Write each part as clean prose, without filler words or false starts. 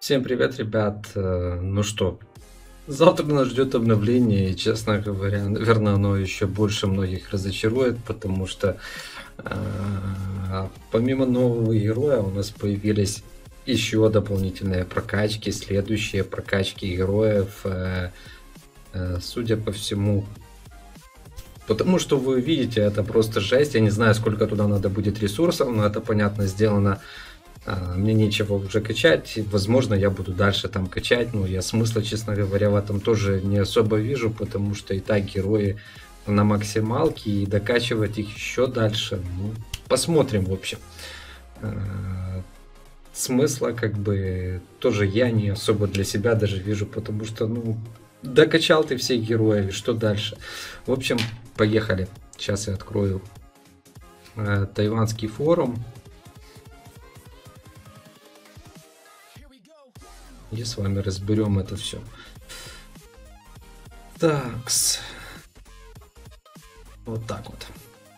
Всем привет, ребят. Ну что, завтра нас ждет обновление, и, честно говоря, наверное, оно еще больше многих разочарует, потому что помимо нового героя у нас появились еще дополнительные прокачки, следующие прокачки героев, судя по всему. Потому что вы видите, это просто жесть. Я не знаю, сколько туда надо будет ресурсов, но это, понятно, сделано. Мне нечего уже качать. Возможно, я буду дальше там качать. Но я смысла, честно говоря, в этом тоже не особо вижу, потому что и так герои на максималке, и докачивать их еще дальше. Ну, посмотрим, в общем. Смысла как бы тоже я не особо для себя даже вижу, потому что, ну, докачал ты всех героев, и что дальше? В общем, поехали. Сейчас я открою тайванский форум. И с вами разберем это все. Такс. Вот так вот.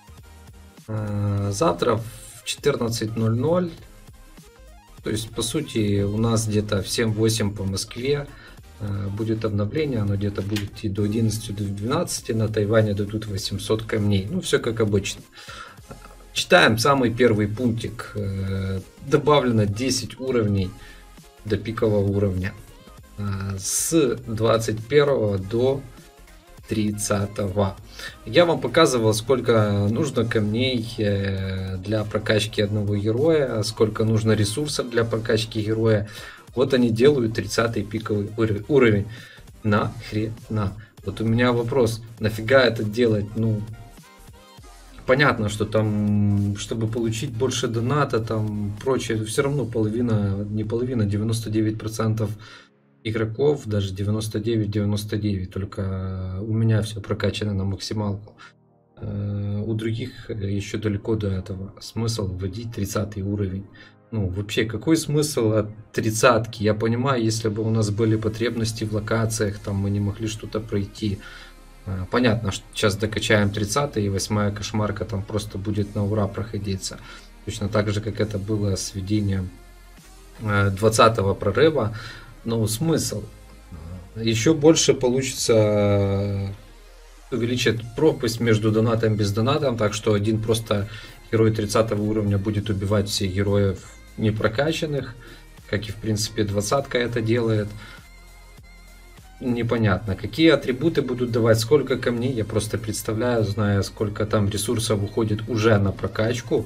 Завтра в 14:00, то есть по сути у нас где-то в 7-8 по Москве будет обновление, оно где-то будет идти до 11, до 12, на Тайване дадут 800 камней, ну все как обычно. Читаем самый первый пунктик, добавлено 10 уровней до пикового уровня с 21 до 30. Я вам показывал, сколько нужно камней для прокачки одного героя, сколько нужно ресурсов для прокачки героя. Вот они делают 30 пиковый уровень. Нахрена? Вот у меня вопрос, нафига это делать? Ну, понятно, что там, чтобы получить больше доната, там прочее, все равно половина, не половина, 99% игроков, даже 99-99, только у меня все прокачано на максималку. У других еще далеко до этого. Смысл вводить 30 уровень. Ну, вообще, какой смысл от 30-ки? Я понимаю, если бы у нас были потребности в локациях, там мы не могли что-то пройти. Понятно, что сейчас докачаем 30 и 8 кошмарка там просто будет на ура проходиться. Точно так же, как это было с введением 20 прорыва. Но смысл? Еще больше получится увеличить пропасть между донатом и бездонатом, так что один просто герой 30 уровня будет убивать всех героев непрокачанных, как и в принципе 20-ка это делает. Непонятно, какие атрибуты будут давать, сколько камней, я просто представляю, зная, сколько там ресурсов уходит уже на прокачку.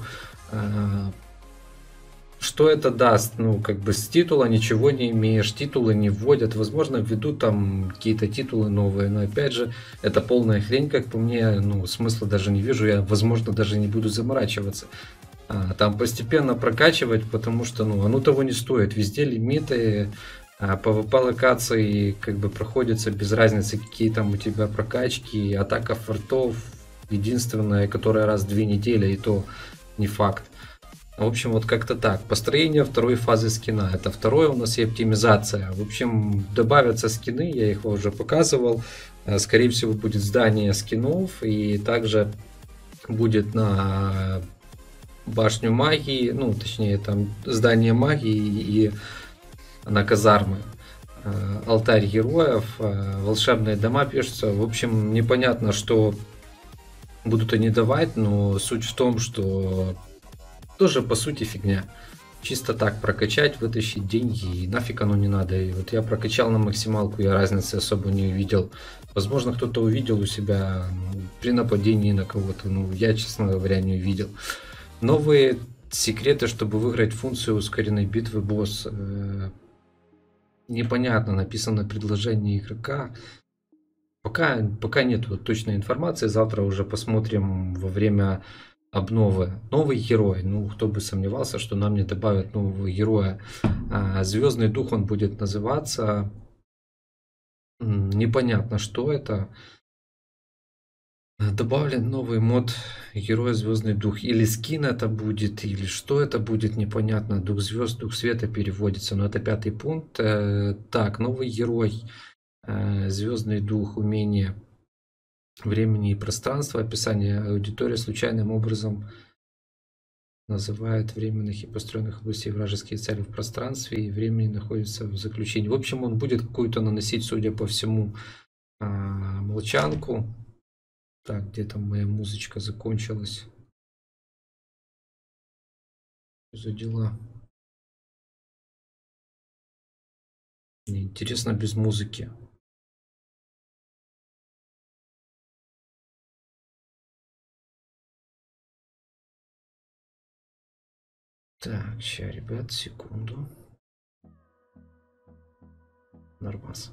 Что это даст? Ну, как бы с титула ничего не имеешь, титулы не вводят, возможно, введут там какие-то титулы новые, но опять же, это полная хрень, как по мне, ну, смысла даже не вижу, я, возможно, даже не буду заморачиваться. Там постепенно прокачивать, потому что, ну, оно того не стоит, везде лимиты, PvP локации как бы проходятся без разницы, какие там у тебя прокачки, атака фортов, единственная, которая раз в 2 недели, и то не факт. В общем, вот как-то так. Построение второй фазы скина. Это второе у нас и оптимизация. В общем, добавятся скины, я их уже показывал. Скорее всего, будет здание скинов. И также будет на башню магии, ну, точнее, там здание магии и на казармы. Алтарь героев, волшебные дома пишутся. В общем, непонятно, что будут они давать, но суть в том, что тоже по сути фигня. Чисто так прокачать, вытащить деньги, и нафиг оно не надо. И вот я прокачал на максималку, я разницы особо не увидел. Возможно, кто-то увидел у себя при нападении на кого-то. Ну, я, честно говоря, не увидел. Новые секреты, чтобы выиграть функцию ускоренной битвы босс. Непонятно, написано предложение игрока. Пока нет вот точной информации. Завтра уже посмотрим во время обновы. Новый герой. Ну, кто бы сомневался, что нам не добавят нового героя. Звездный дух он будет называться. Непонятно, что это. Добавлен новый мод героя Звездный дух. Или скин это будет, или что это будет, непонятно. Дух звезд, дух света переводится. Но это 5-й пункт. Так, новый герой. Звездный дух, умение времени и пространства, описание аудитории случайным образом называют временных и построенных областей вражеские цели в пространстве и времени находятся в заключении. В общем, он будет какую-то наносить, судя по всему, молчанку. Так, где там моя музычка закончилась? Что за дела? Мне интересно без музыки. Так, сейчас, ребят, секунду. Нормас.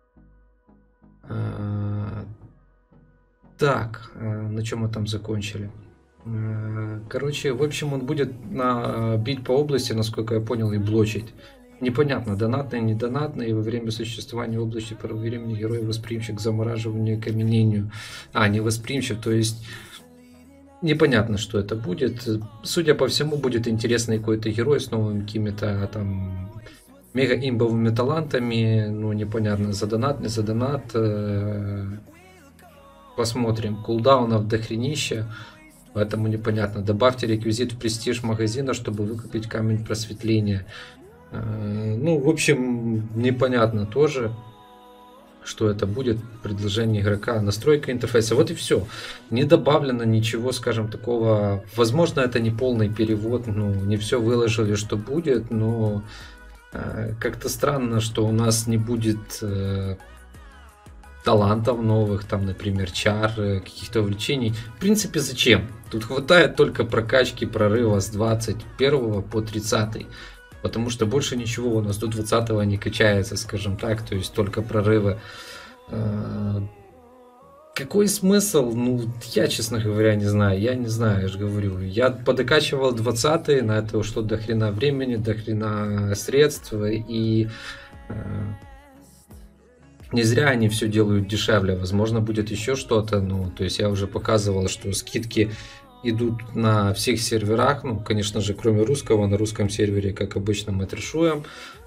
Так, на чем мы там закончили? Короче, в общем, он будет бить по области, насколько я понял, и блочить. Непонятно, донатный, не донатный, и во время существования области по времени герой восприимчив к замораживанию и каменению. Не восприимчив, то есть непонятно, что это будет. Судя по всему, будет интересный какой-то герой с новыми какими-то там мега-имбовыми талантами. Ну, непонятно, за донат, не за донат. Посмотрим. Кулдаунов дохренища. Поэтому непонятно. Добавьте реквизит в престиж магазина, чтобы выкупить камень просветления. Ну, в общем, непонятно тоже, что это будет. Предложение игрока, настройка интерфейса. Вот и все. Не добавлено ничего, скажем, такого. Возможно, это не полный перевод. Ну, не все выложили, что будет. Но как-то странно, что у нас не будет талантов новых, там, например, чар, каких-то увлечений. В принципе, зачем? Тут хватает только прокачки прорыва с 21 по 30. Потому что больше ничего у нас до 20 не качается, скажем так. То есть только прорывы. Какой смысл? Ну, я, честно говоря, не знаю. Я не знаю, я же говорю. Я подокачивал 20, на это ушло до хрена времени, до хрена средств. И не зря они все делают дешевле. Возможно, будет еще что-то. Ну, то есть я уже показывал, что скидки идут на всех серверах. Ну, конечно же, кроме русского. На русском сервере, как обычно, мы трешуем.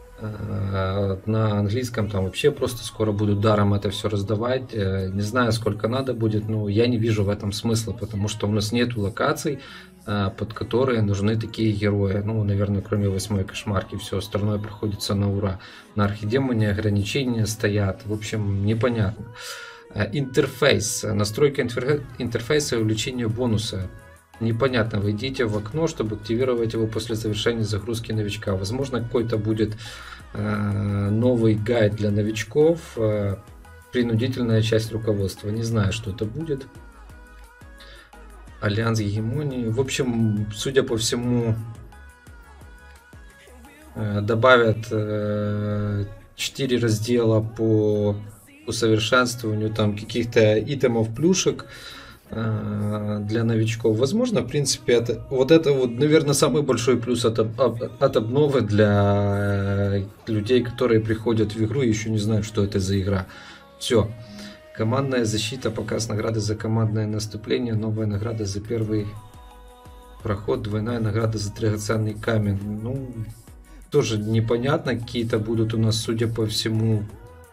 На английском там вообще просто скоро будут даром это все раздавать. Не знаю, сколько надо будет, но я не вижу в этом смысла, потому что у нас нет локаций, под которые нужны такие герои. Ну, наверное, кроме 8-й кошмарки, все остальное проходится на ура. На архидемоне ограничения стоят. В общем, непонятно. Интерфейс. Настройка интерфейса и увеличение бонуса. Непонятно, войдите в окно, чтобы активировать его после завершения загрузки новичка. Возможно, какой-то будет новый гайд для новичков, принудительная часть руководства. Не знаю, что это будет. Альянс гегемонии. В общем, судя по всему, добавят 4 раздела по усовершенствованию там каких-то итемов, плюшек для новичков. Возможно, в принципе, это вот, наверное, самый большой плюс от обновы для людей, которые приходят в игру и еще не знают, что это за игра. Все. Командная защита, показ награды за командное наступление, новая награда за первый проход, двойная награда за драгоценный камень. Ну, тоже непонятно, какие-то будут у нас, судя по всему,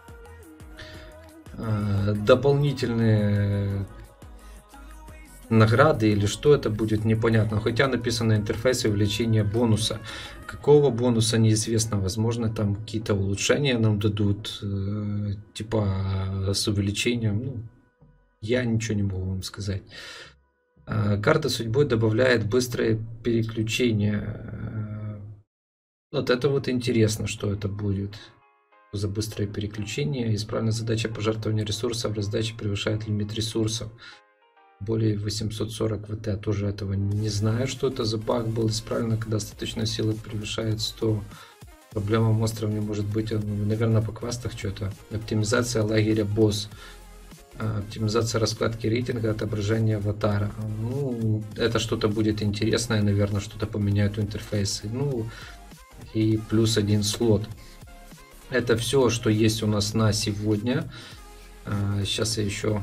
дополнительные награды или что это будет, непонятно. Хотя написано интерфейс увеличения бонуса. Какого бонуса неизвестно. Возможно, там какие-то улучшения нам дадут, типа с увеличением. Ну, я ничего не могу вам сказать. Карта судьбы добавляет быстрое переключение. Вот это вот интересно, что это будет за быстрое переключение. Исправленная задача пожертвования ресурсов. Раздача превышает лимит ресурсов. Более 840 ВТ. Тоже этого не знаю, что это за баг был. Исправлено, когда остаточная сила превышает 100. Проблема монстров не может быть. Наверное, по квестах что-то. Оптимизация лагеря босс. Оптимизация раскладки рейтинга, отображение аватара. Ну, это что-то будет интересное, наверное, что-то поменяют в интерфейсе. Ну, и плюс 1 слот. Это все, что есть у нас на сегодня. Сейчас я еще...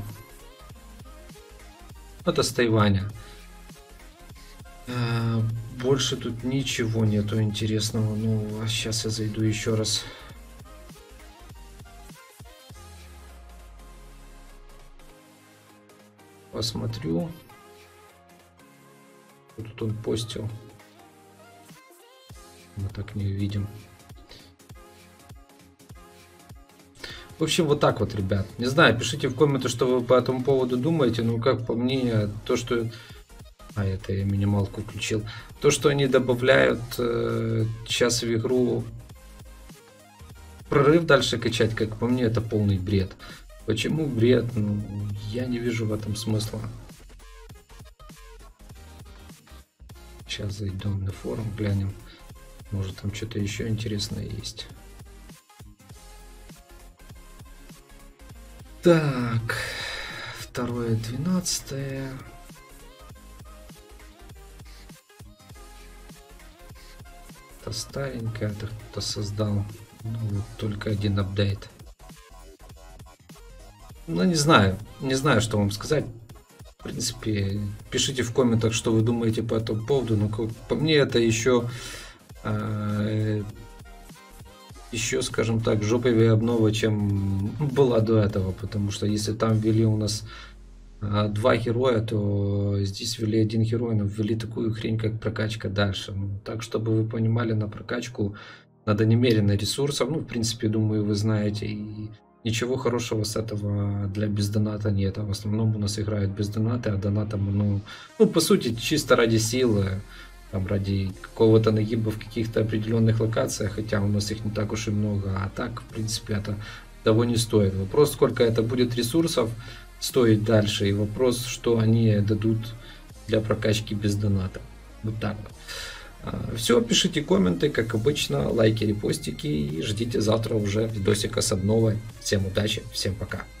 Это с Тайваня. Больше тут ничего нету интересного. Ну, а сейчас я зайду еще раз. Посмотрю. Тут он постил. Мы так не увидим. В общем, вот так вот, ребят. Не знаю, пишите в комменты, что вы по этому поводу думаете. Ну, как по мне, то, что... это я минималку включил. То, что они добавляют сейчас в игру прорыв дальше качать, как по мне, это полный бред. Почему бред? Ну, я не вижу в этом смысла. Сейчас зайдем на форум, глянем. Может, там что-то еще интересное есть. Так, 2.12. Это старенькое, это кто-то создал. Ну, вот только один апдейт. Ну, не знаю, что вам сказать. В принципе, пишите в комментах, что вы думаете по этому поводу. Но по мне это еще, скажем так, жоповее обнова, чем была до этого. Потому что если там ввели у нас 2 героя, то здесь ввели 1 герой, но ввели такую хрень, как прокачка дальше. Ну, так, чтобы вы понимали, на прокачку надо немерено ресурсов. Ну, в принципе, думаю, вы знаете. И ничего хорошего с этого для бездоната нет. А в основном у нас играют без доната, а донатом, ну, по сути, чисто ради силы. Там, ради какого-то нагиба в каких-то определенных локациях, хотя у нас их не так уж и много. А так, в принципе, это того не стоит. Вопрос, сколько это будет ресурсов стоить дальше, и вопрос, что они дадут для прокачки без доната. Вот так. Все, пишите комменты, как обычно, лайки, репостики, и ждите завтра уже видосика с обновой. Всем удачи, всем пока.